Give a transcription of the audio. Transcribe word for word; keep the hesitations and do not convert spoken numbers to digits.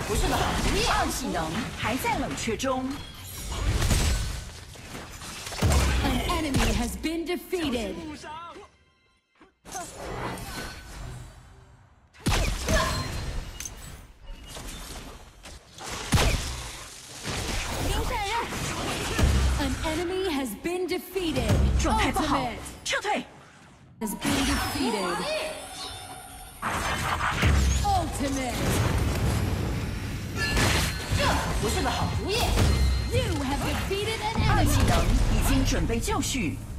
不是个好主意。二技能还在冷却中。 An enemy has been defeated. 冰散刃。 An enemy has been defeated. 状态不好， Ultimate 撤退。 has been defeated. Ultimate. 这不是个好主意。 You have defeated an 二技 enemy. 能已经准备就绪。